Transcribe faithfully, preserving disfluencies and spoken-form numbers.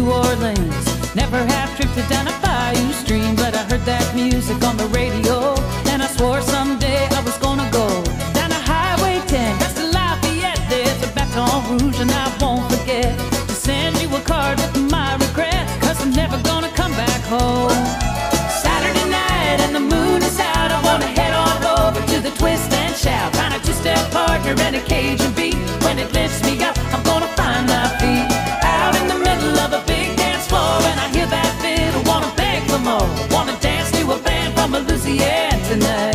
New Orleans. Never have tripped it down a bayou stream, but I heard that music on the radio, and I swore someday I was gonna go down a Highway ten, past the Lafayette. There's a Baton Rouge, and I won't forget to send you a card with my regret, cause I'm never gonna come back home. Saturday night and the moon is out, I wanna head on over to the Twist and Shout, find a two-step partner and a Cajun beat. When it lifts me up, I'm gonna find my feet out in the middle of a big dance floor, and I hear that fiddle, wanna beg for more, wanna dance to a band from Louisiana tonight.